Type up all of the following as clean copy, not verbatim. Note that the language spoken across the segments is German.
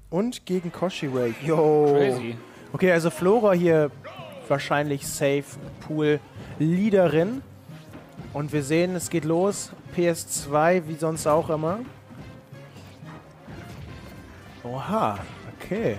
Und gegen Koshi-Ray. Yo. Crazy. Okay, also Flora hier wahrscheinlich safe Pool-Leaderin. Und wir sehen, es geht los. PS2, wie sonst auch immer. Oha, okay.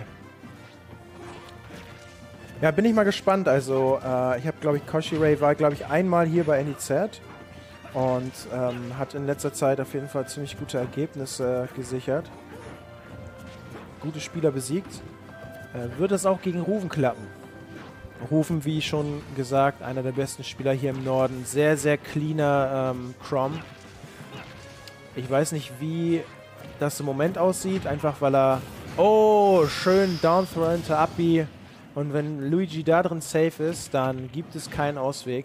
Ja, bin ich mal gespannt. Also, ich habe, glaube ich, Koshi-Ray war, glaube ich, einmal hier bei NEZ. Und hat in letzter Zeit auf jeden Fall ziemlich gute Ergebnisse gesichert. Gute Spieler besiegt. Wird es auch gegen Ruven klappen? Ruven, wie schon gesagt, einer der besten Spieler hier im Norden. Sehr, sehr cleaner Chrom. Ich weiß nicht, wie das im Moment aussieht. Einfach, weil er... Oh, schön Downthrow into Up-B. Und wenn Luigi da drin safe ist, dann gibt es keinen Ausweg.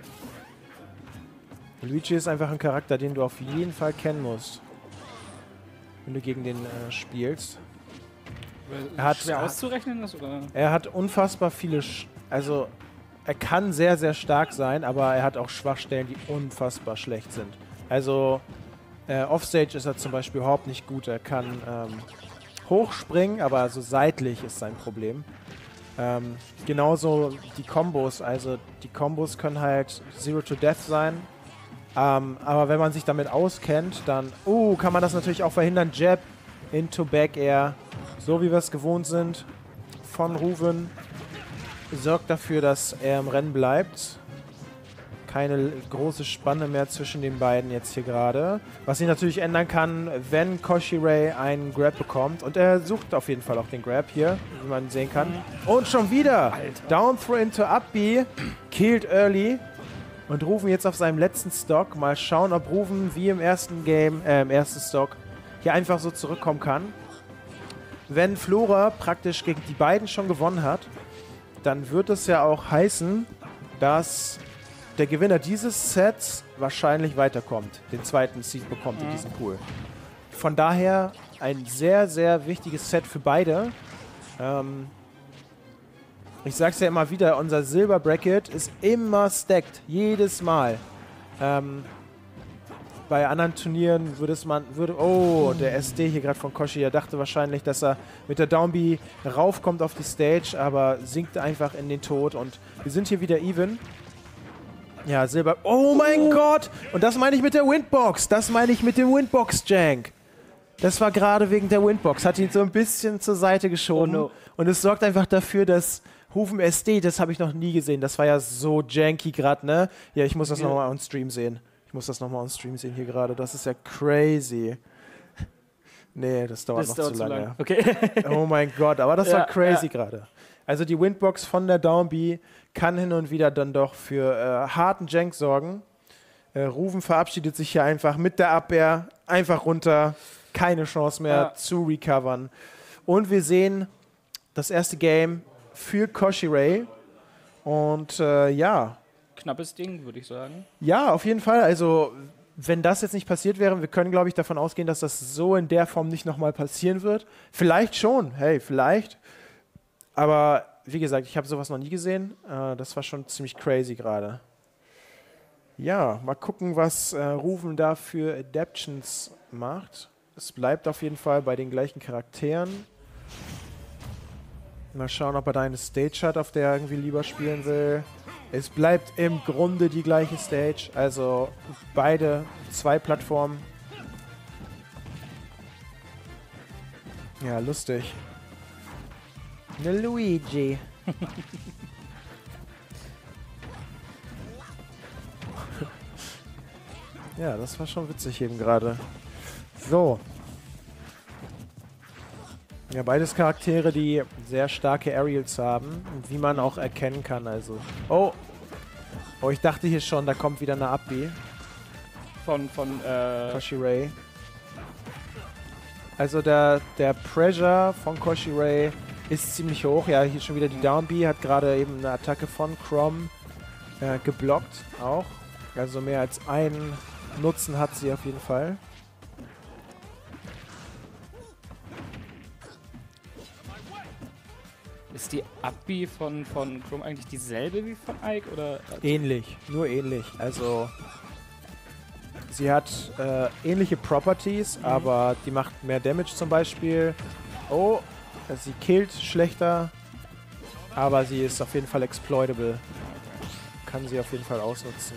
Luigi ist einfach ein Charakter, den du auf jeden Fall kennen musst, wenn du gegen den spielst. Er hat schwer auszurechnen ist, oder? Er hat unfassbar viele... Also, er kann sehr, sehr stark sein, aber er hat auch Schwachstellen, die unfassbar schlecht sind. Also, Offstage ist er zum Beispiel überhaupt nicht gut. Er kann hochspringen, aber so seitlich ist sein Problem. Genauso die Kombos. Also, die Kombos können halt Zero to Death sein. Aber wenn man sich damit auskennt, dann kann man das natürlich auch verhindern. Jab into Back Air, so wie wir es gewohnt sind von Ruven, sorgt dafür, dass er im Rennen bleibt. Keine große Spanne mehr zwischen den beiden jetzt hier gerade. Was sich natürlich ändern kann, wenn Koshi-Ray einen Grab bekommt. Und er sucht auf jeden Fall auch den Grab hier, wie man sehen kann. Und schon wieder! Alter. Down throw into Up-B. Killed early. Und Ruven jetzt auf seinem letzten Stock. Mal schauen, ob Ruven wie im ersten Game, im ersten Stock, hier einfach so zurückkommen kann. Wenn Flora praktisch gegen die beiden schon gewonnen hat, dann wird es ja auch heißen, dass der Gewinner dieses Sets wahrscheinlich weiterkommt, den zweiten Seed bekommt in diesem Pool. Von daher ein sehr, sehr wichtiges Set für beide. Ich sag's ja immer wieder, unser Silber-Bracket ist immer stacked, jedes Mal. Bei anderen Turnieren der SD hier gerade von Koshi, er dachte wahrscheinlich, dass er mit der Down-B raufkommt auf die Stage, aber sinkt einfach in den Tod und wir sind hier wieder even. Ja, Silber. Oh mein Gott! Und das meine ich mit der Windbox. Das meine ich mit dem Windbox-Jank. Das war gerade wegen der Windbox. Hat ihn so ein bisschen zur Seite geschoben. Oh no. Und es sorgt einfach dafür, dass Ruven SD, das habe ich noch nie gesehen. Das war ja so janky gerade, ne? Ja, ich muss das nochmal on Stream sehen. Hier gerade. Das ist ja crazy. Nee, das dauert noch zu lange. Okay. Oh mein Gott, aber das war crazy gerade. Also die Windbox von der Down-B kann hin und wieder dann doch für harten Jank sorgen. Ruven verabschiedet sich hier einfach mit der Abwehr einfach runter. Keine Chance mehr zu recovern. Und wir sehen das erste Game für Koshi-Ray. Und Knappes Ding, würde ich sagen. Ja, auf jeden Fall. Also, wenn das jetzt nicht passiert wäre, wir können, glaube ich, davon ausgehen, dass das so in der Form nicht nochmal passieren wird. Vielleicht schon. Hey, vielleicht. Aber, wie gesagt, ich habe sowas noch nie gesehen. Das war schon ziemlich crazy gerade. Ja, mal gucken, was Ruven da für Adaptions macht. Es bleibt auf jeden Fall bei den gleichen Charakteren. Mal schauen, ob er da eine Stage hat, auf der er irgendwie lieber spielen will. Es bleibt im Grunde die gleiche Stage, also beide, 2 Plattformen. Ja, lustig. Ne Luigi. Ja, das war schon witzig eben gerade. So. Ja, beides Charaktere, die sehr starke Aerials haben, wie man auch erkennen kann. Also, oh, ich dachte hier schon, da kommt wieder eine Up-B. Von Koshi-Ray. Also der Pressure von Koshi-Ray ist ziemlich hoch. Ja, hier schon wieder die Down-B, hat gerade eben eine Attacke von Chrom geblockt auch. Also mehr als einen Nutzen hat sie auf jeden Fall. Ist die Up-B von Chrom eigentlich dieselbe wie von Ike? Oder? Ähnlich, nur ähnlich. Also sie hat ähnliche Properties, aber die macht mehr Damage zum Beispiel. Oh, sie killt schlechter, aber sie ist auf jeden Fall exploitable. Kann sie auf jeden Fall ausnutzen.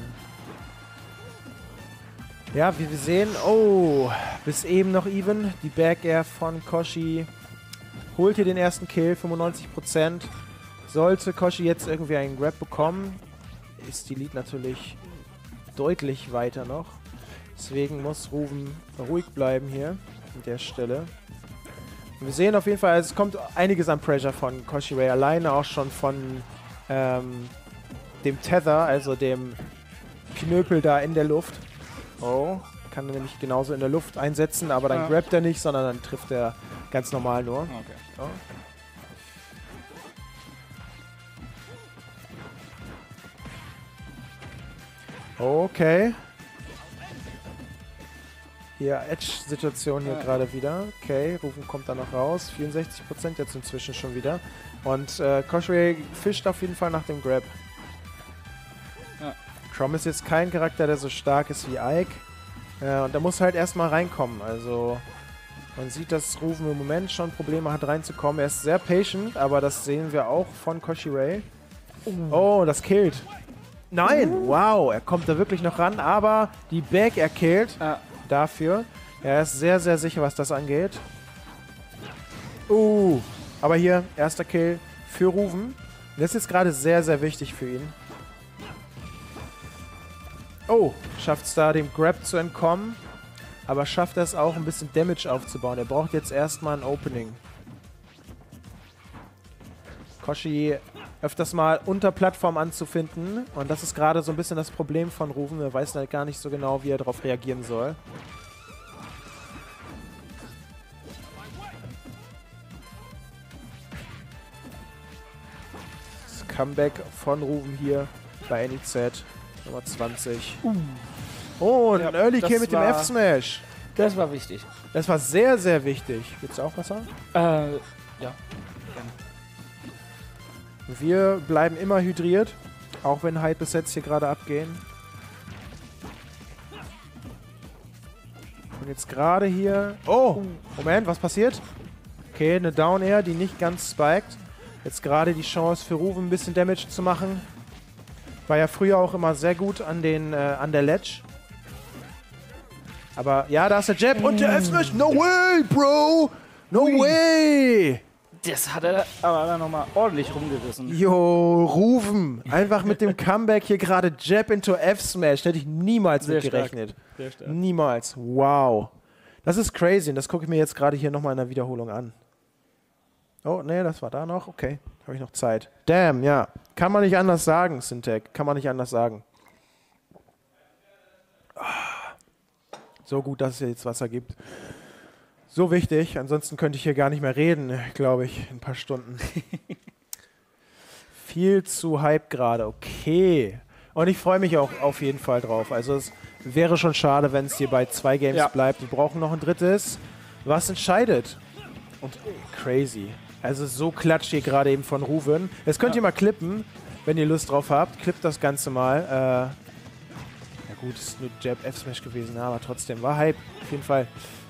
Ja, wie wir sehen, oh, bis eben noch even. Die Back Air von Koshi holt hier den ersten Kill, 95%. Sollte Koshi jetzt irgendwie einen Grab bekommen, ist die Lead natürlich deutlich weiter noch. Deswegen muss Ruven ruhig bleiben hier an der Stelle. Und wir sehen auf jeden Fall, also es kommt einiges an Pressure von Koshi Ray, alleine auch schon von dem Tether, also dem Knöpel da in der Luft. Oh, kann er nämlich genauso in der Luft einsetzen, aber dann grabt er nicht, sondern dann trifft er ganz normal nur. Okay. Oh. Okay. Hier, Edge-Situation hier gerade wieder. Okay, Rufen kommt da noch raus. 64% jetzt inzwischen schon wieder. Und Koshi Ray fischt auf jeden Fall nach dem Grab. Ja. Chrom ist jetzt kein Charakter, der so stark ist wie Ike. Und da muss halt erstmal reinkommen. Also man sieht, dass Rufen im Moment schon Probleme hat reinzukommen. Er ist sehr patient, aber das sehen wir auch von Koshi Ray. Oh, das killt. Nein! Wow, er kommt da wirklich noch ran, aber die Back er killt dafür. Er ist sehr, sehr sicher, was das angeht. Aber hier, erster Kill für Ruven. Das ist jetzt gerade sehr, sehr wichtig für ihn. Oh, schafft es da, dem Grab zu entkommen. Aber schafft es auch, ein bisschen Damage aufzubauen. Er braucht jetzt erstmal ein Opening. Koshi öfters mal unter Plattform anzufinden. Und das ist gerade so ein bisschen das Problem von Ruven. Er weiß halt gar nicht so genau, wie er darauf reagieren soll. Das Comeback von Ruven hier bei NEZ. Nummer 20. Oh, ein Early Kill mit dem F-Smash. Das war wichtig. Das war sehr, sehr wichtig. Willst du auch was sagen? Ja. Wir bleiben immer hydriert, auch wenn Hype-Sets hier gerade abgehen. Und jetzt gerade hier... Oh, Moment, was passiert? Okay, eine Down-Air, die nicht ganz spiked. Jetzt gerade die Chance für Ruven ein bisschen Damage zu machen. War ja früher auch immer sehr gut an der Ledge. Aber ja, da ist der Jab und der F-Smash. No way, Bro! No way! Das hat er aber dann nochmal ordentlich rumgerissen. Jo, Ruven. Einfach mit dem Comeback hier gerade Jab into F-Smash. Hätte ich niemals mit gerechnet. Sehr stark. Niemals. Wow. Das ist crazy und das gucke ich mir jetzt gerade hier nochmal in der Wiederholung an. Oh, nee, das war da noch. Okay, habe ich noch Zeit. Damn, ja. Kann man nicht anders sagen, Syntec. Kann man nicht anders sagen. So gut, dass es jetzt Wasser gibt. So wichtig. Ansonsten könnte ich hier gar nicht mehr reden, glaube ich, in ein paar Stunden. Viel zu Hype gerade. Okay. Und ich freue mich auch auf jeden Fall drauf. Also es wäre schon schade, wenn es hier bei 2 Games bleibt. Wir brauchen noch ein drittes. Was entscheidet? Und crazy. Also so klatscht hier gerade eben von Ruven. Das könnt ihr mal klippen, wenn ihr Lust drauf habt. Klippt das Ganze mal. Ja gut, ist nur Jab F-Smash gewesen, aber trotzdem war Hype. Auf jeden Fall.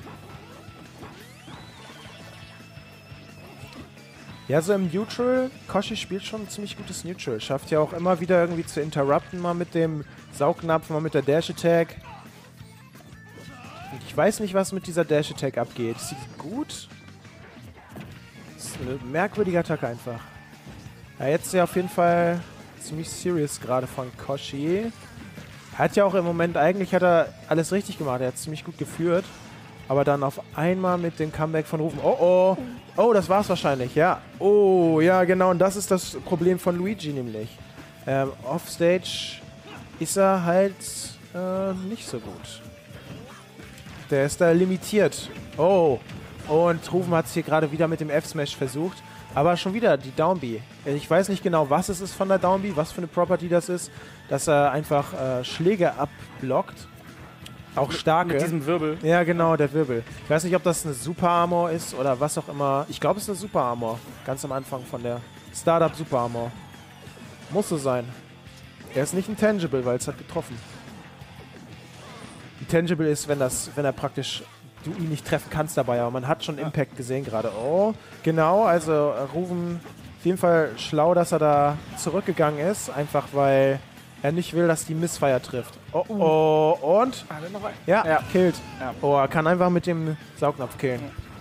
Ja, so im Neutral, Koshi spielt schon ein ziemlich gutes Neutral. Schafft ja auch immer wieder irgendwie zu interrupten, mal mit dem Saugnapf, mal mit der Dash-Attack. Und ich weiß nicht, was mit dieser Dash-Attack abgeht. Ist sie gut? Das ist eine merkwürdige Attacke einfach. Ja, jetzt ist ja auf jeden Fall ziemlich serious gerade von Koshi. Hat ja auch im Moment, eigentlich hat er alles richtig gemacht. Er hat ziemlich gut geführt. Aber dann auf einmal mit dem Comeback von Rufen. Oh, oh. Oh, das war's wahrscheinlich, ja. Oh, ja, genau. Und das ist das Problem von Luigi nämlich. Offstage ist er halt nicht so gut. Der ist da limitiert. Oh. Und Rufen hat es hier gerade wieder mit dem F-Smash versucht. Aber schon wieder die Down-B. Ich weiß nicht genau, was es ist von der Down-B, was für eine Property das ist, dass er einfach Schläge abblockt. Auch starke. Mit diesem Wirbel. Ja, genau, der Wirbel. Ich weiß nicht, ob das eine Super Armor ist oder was auch immer. Ich glaube, es ist eine Super Armor. Ganz am Anfang von der Startup Super Armor. Muss so sein. Er ist nicht ein Tangible, weil es hat getroffen. Ein Tangible ist, wenn er praktisch du ihn nicht treffen kannst dabei, aber man hat schon Impact gesehen gerade. Oh, genau, also Ruven auf jeden Fall schlau, dass er da zurückgegangen ist, einfach weil er nicht will, dass die Missfire trifft. Oh, und? Ja, killt. Ja. Oh, er kann einfach mit dem Saugnapf killen.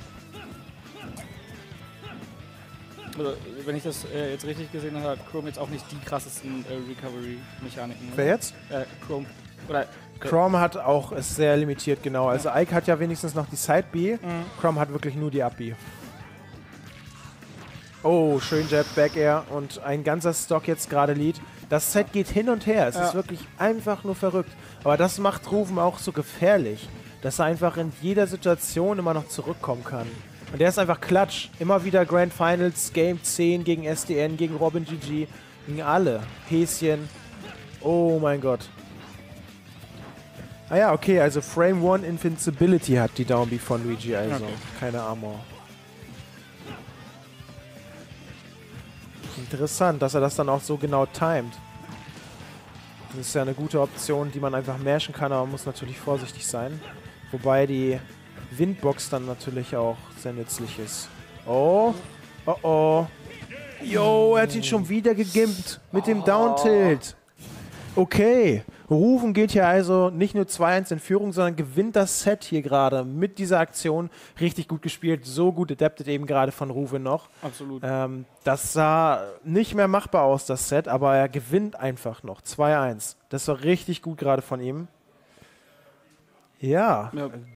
Also, wenn ich das jetzt richtig gesehen habe, hat Chrome jetzt auch nicht die krassesten Recovery-Mechaniken. Wer jetzt? Chrome. Oder Chrome hat auch, ist sehr limitiert, genau. Also Ike hat ja wenigstens noch die Side-B. Chrome hat wirklich nur die Up-B. Oh, schön Jab, Back Air und ein ganzer Stock jetzt gerade Lead. Das Set geht hin und her. Es ist wirklich einfach nur verrückt. Aber das macht Ruven auch so gefährlich, dass er einfach in jeder Situation immer noch zurückkommen kann. Und der ist einfach klatsch. Immer wieder Grand Finals, Game 10 gegen SDN, gegen Robin GG, gegen alle. Häschen. Oh mein Gott. Ah ja, okay, also Frame 1 Invincibility hat die Downbeat von Luigi, also keine Armor. Interessant, dass er das dann auch so genau timet. Das ist ja eine gute Option, die man einfach mashen kann, aber man muss natürlich vorsichtig sein. Wobei die Windbox dann natürlich auch sehr nützlich ist. Oh, oh oh. Yo, er hat ihn schon wieder gegimpt mit dem Down-Tilt. Okay, Ruven geht hier also nicht nur 2-1 in Führung, sondern gewinnt das Set hier gerade mit dieser Aktion. Richtig gut gespielt, so gut adapted eben gerade von Ruven noch. absolut. Das sah nicht mehr machbar aus, das Set, aber er gewinnt einfach noch 2-1. Das war richtig gut gerade von ihm. Ja.